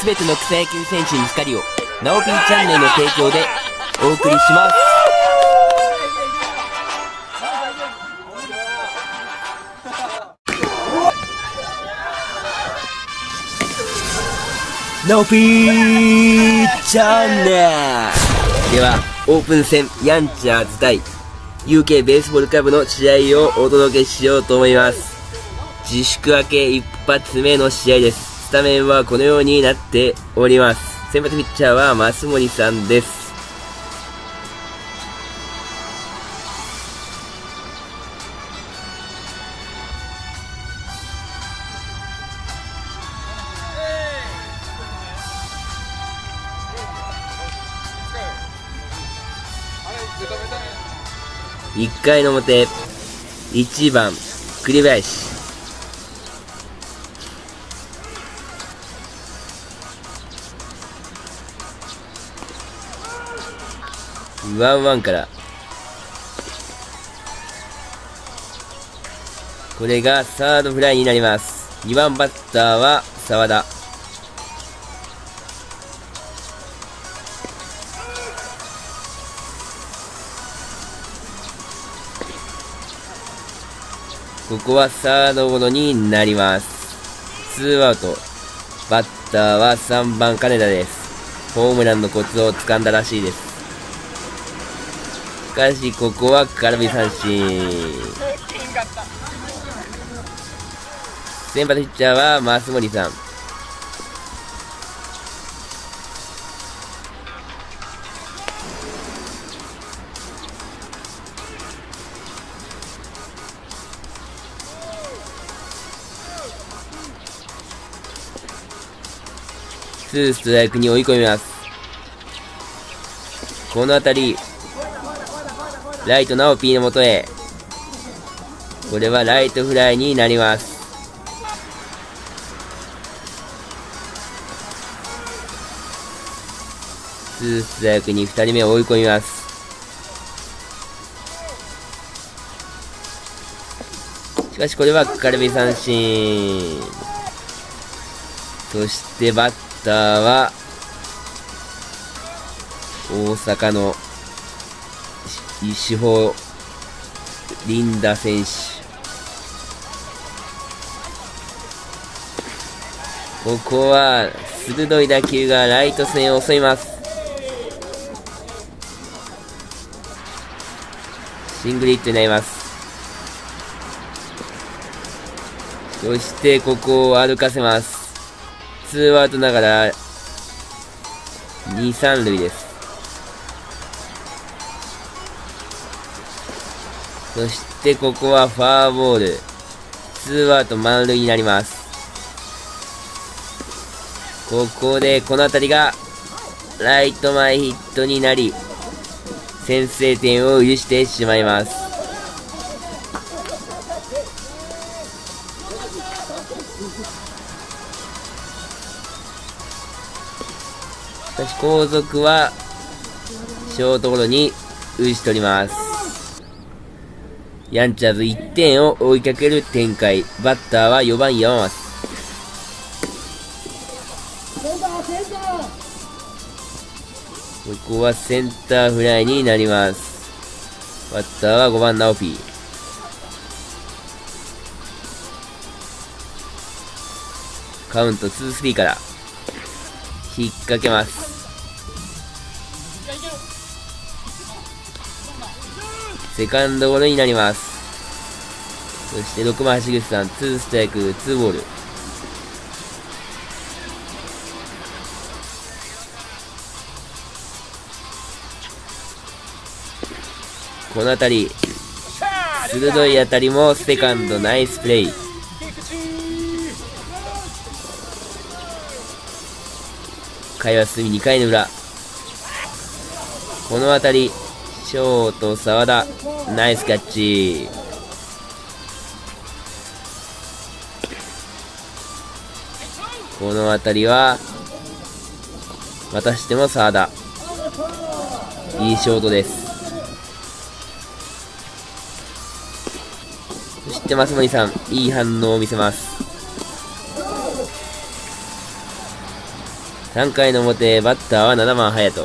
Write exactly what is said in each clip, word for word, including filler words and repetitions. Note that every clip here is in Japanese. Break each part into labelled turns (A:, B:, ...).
A: すべての草野球選手に光を、ナオピーチャンネルの提供でお送りします。ナオピーチャンネルでは、オープン戦ヤンチャーズ対 ユーケー ベースボールクラブの試合をお届けしようと思います。自粛明け一発目の試合です。スタメンはこのようになっております。先発ピッチャーは増森さんです。いっかいの表、いちばん栗林。ワンワンから。これがサードフライになります。にばんバッターは澤田。ここはサードゴロになります。ツーアウト。バッターはさんばん金田です。ホームランのコツをつかんだらしいです。しかし、ここは空振り三振。先発ピッチャーは増森さん。ツーストライクに追い込みます。このあたり、ライトナオピーの元へ。これはライトフライになります。ツーストライクにふたりめを追い込みます。しかしこれは空振り三振。そしてバッターは大阪の石保リンダ選手。ここは鋭い打球がライト線を襲います。シングルヒットになります。そしてここを歩かせます。ツーアウトながらに、さん塁です。そしてここはファーボール。ツーアウト満塁になります。ここでこの辺りがライト前ヒットになり、先制点を許してしまいます。しかし後続はショートゴロに打ち取ります。ヤンチャーズいってんを追いかける展開。バッターはよばん山増。ここはセンターフライになります。バッターはごばんナオピー。カウントツースリーから引っ掛けます。セカンドゴロになります。そしてろくばん橋口さん、ツーストライク、ツーボール。このあたり、鋭い当たりもセカンドナイスプレイ。回は進みにかいの裏。このあたり、ショート澤田ナイスキャッチ。このあたりはまたしても澤田、いいショートです。そして増森さん、いい反応を見せます。 さんかいの表、バッターはななばん隼人。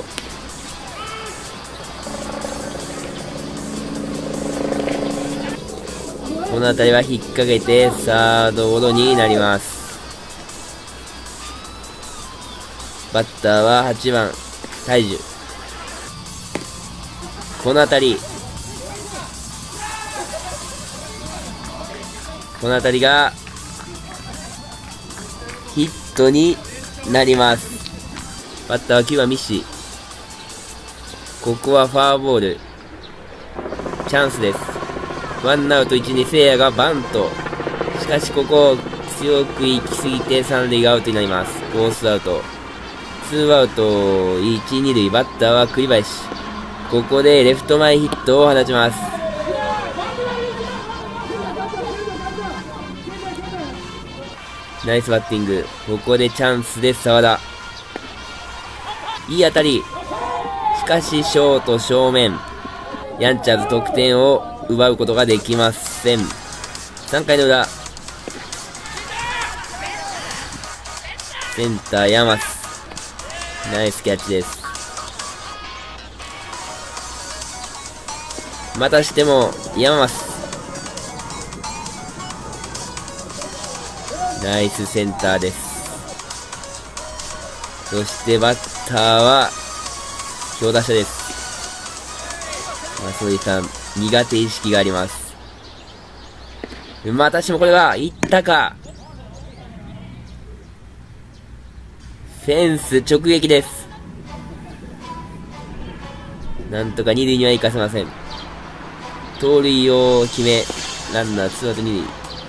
A: この辺りは引っ掛けて、サードゴロになります。バッターははちばん、大樹。この辺り、この辺りが、ヒットになります。バッターはきゅうばん、ミッシー。ここはフォアボール。チャンスです。ワンアウトいち、に、聖夜がバント。しかしここ、強く行き過ぎて三塁がアウトになります。フォースアウト。ツーアウト、いち、に塁、バッターは栗林。ここでレフト前ヒットを放ちます。ナイスバッティング。ここでチャンスで沢田。いい当たり。しかし、ショート正面。ヤンチャーズ得点を奪うことができません。さんかいの裏。センター山須。ナイスキャッチです。またしても、山須。ナイスセンターです。そしてバッターは、強打者です。まあ、そういった苦手意識があります。またしてもこれが、いったか。フェンス直撃です。なんとか二塁には行かせません。盗塁を決め、ランナーツーアウト二塁。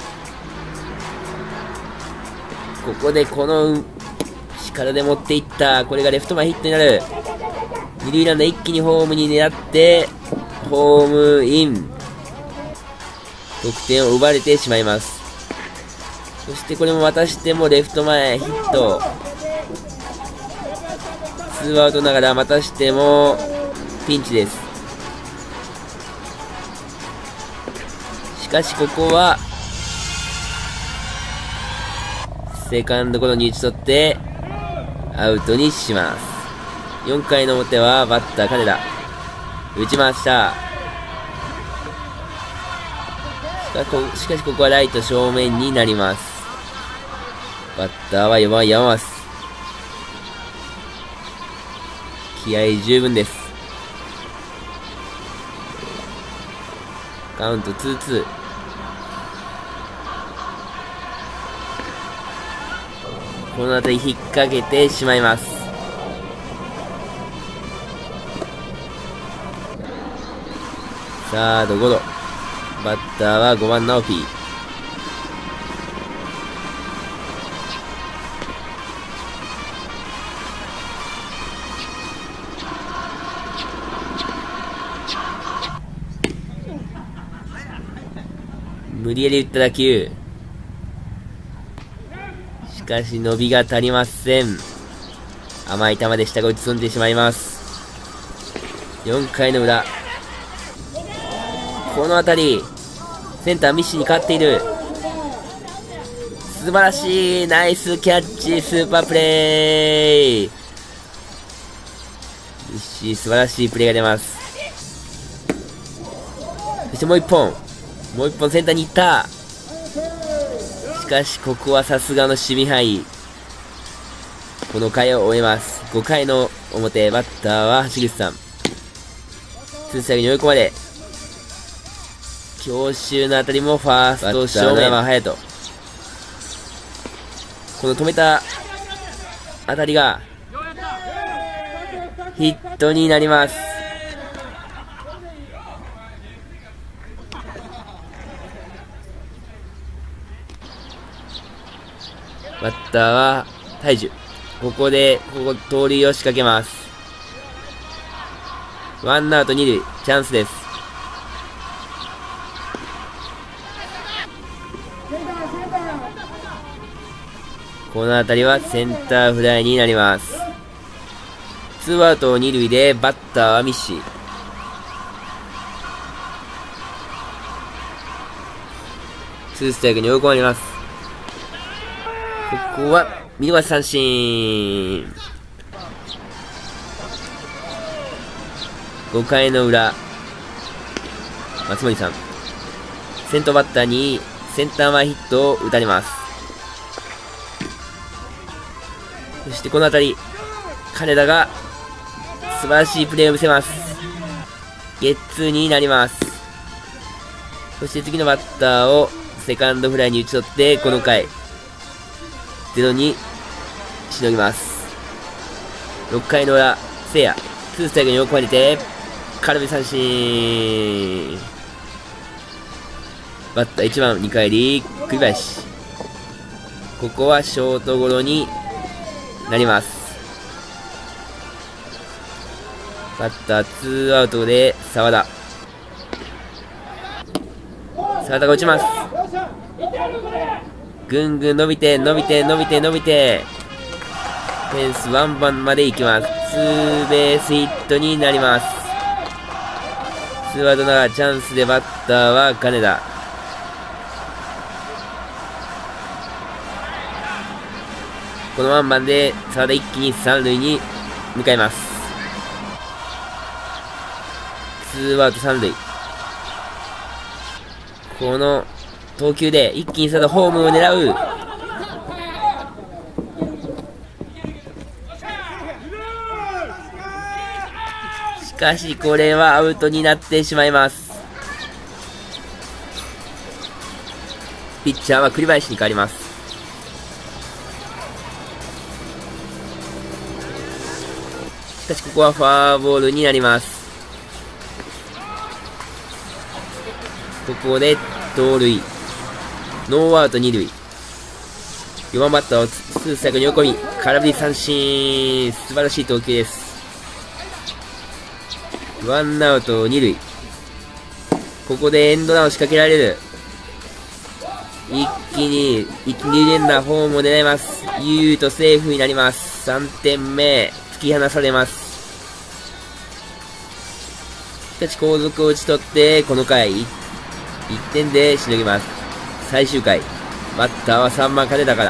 A: ここでこの力で持っていった。これがレフト前ヒットになる。二塁ランナー一気にホームに狙って、ホームイン。得点を奪われてしまいます。そしてこれもまたしてもレフト前ヒット。ツーアウトながらまたしてもピンチです。しかしここはセカンドゴロに打ち取ってアウトにします。よんかいの表はバッター金田打ちました。しかこしかしここはライト正面になります。バッターはよばん山増。気合十分です。カウントツーツー。この辺り引っ掛けてしまいます。サードゴロ。バッターはごばん直樹。無理やり打った打球。しかし伸びが足りません。甘い球でしたが打ち損じてしまいます。よんかいの裏。この辺り、センターミッシーに勝っている。素晴らしい、ナイスキャッチ、スーパープレー。ミッシー素晴らしいプレーが出ます。そしてもう一本。もう一本センターに行った。しかしここはさすがの守備範囲。この回を終えます。ごかいの表、バッターは橋口さん。ツーストライクに追い込まれ。強襲のあたりもファースト正面は隼人。この止めたあたりがヒットになります。バッターは大樹。ここでここ盗塁を仕掛けます。ワンアウト二塁、チャンスです。この辺りはセンターフライになります。ツーアウト二塁でバッターはミッシー。ツーストライクに追い込まれます。ここは見逃し三振。 ごかいの裏、松森さん。先頭バッターにセンター前ヒットを打たれます。そしてこの辺り、金田が素晴らしいプレーを見せます。ゲッツーになります。そして次のバッターをセカンドフライに打ち取って、この回、ゼロにしのぎます。ろっかいの裏、聖夜、ツーストライクに追い込まれて、空振り三振。バッターいちばん、にかいり、栗林。ここはショートゴロになります。バッターツーアウトで澤田。澤田が打ちます。ぐんぐん伸びて、伸びて、伸びて、伸びて、フェンスワンバンまで行きます。ツーベースヒットになります。ツーアウトながらチャンスでバッターは金田。このワンバンで澤田一気に三塁に向かいます。ツーアウト三塁。この投球で一気に澤田ホームを狙う。しかしこれはアウトになってしまいます。ピッチャーは栗林に変わります。しかしここはフォアボールになります。ここで盗塁。ノーアウトに塁。よんばんバッターをツーストライクに追い込み、空振り三振。素晴らしい投球です。ワンアウトに塁。ここでエンドランを仕掛けられる。一気に、一気に連打ホームを狙います。ユーとセーフになります。さんてんめ、突き放されます。しかし後続を打ち取って、この回、いってんでしのぎます。最終回、バッターはさんばん金田から。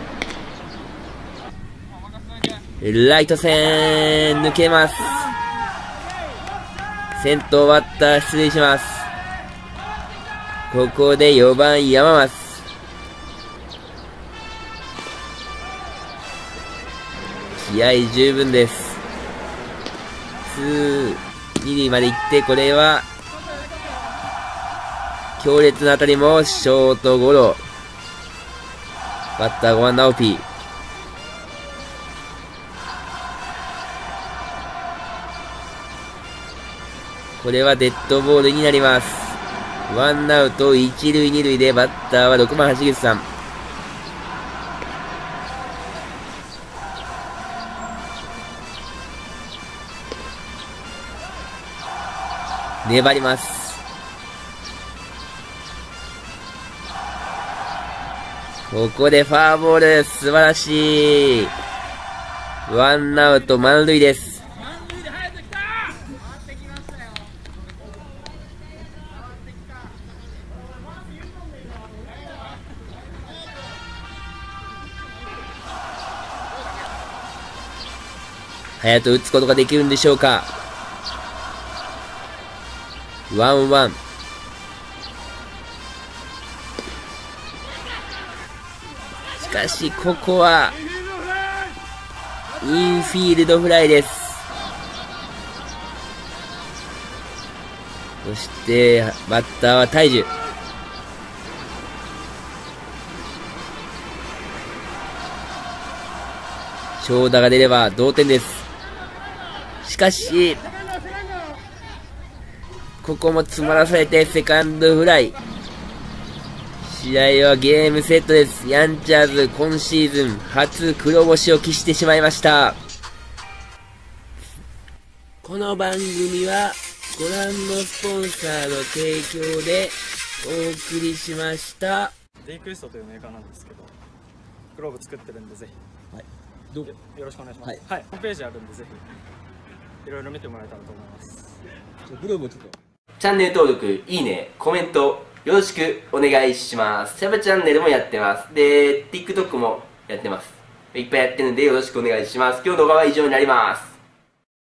A: ライト線、抜けます。先頭バッター出塁します。ここでよんばん山松。気合十分です。ツー、に塁まで行って、これは、強烈な当たりもショートゴロ。バッターごばん直樹。これはデッドボールになります。ワンアウトいち塁に塁でバッターはろくばん橋口さん。粘ります。ここでフォアボール。素晴らしい。ワンアウト満塁です。隼人打つことができるんでしょうか。ワンワン。しかしここはインフィールドフライです。そしてバッターは大樹。長打が出れば同点です。しかしここも詰まらされてセカンドフライ。試合はゲームセットです。ヤンチャーズ今シーズン初黒星を喫してしまいました。この番組はご覧のスポンサーの提供でお送りしました。
B: デイクエストというメーカーなんですけど、グローブ作ってるんでぜひ、はい、どうよろしくお願いします。はい、はい、ホームページあるんでぜひいろいろ見てもらえたらと思います。
A: グローブをちょっとチャンネル登録、いいね、コメントよろしくお願いします。サブチャンネルもやってます。で、TikTok もやってます。いっぱいやってるんでよろしくお願いします。今日の動画は以上になります。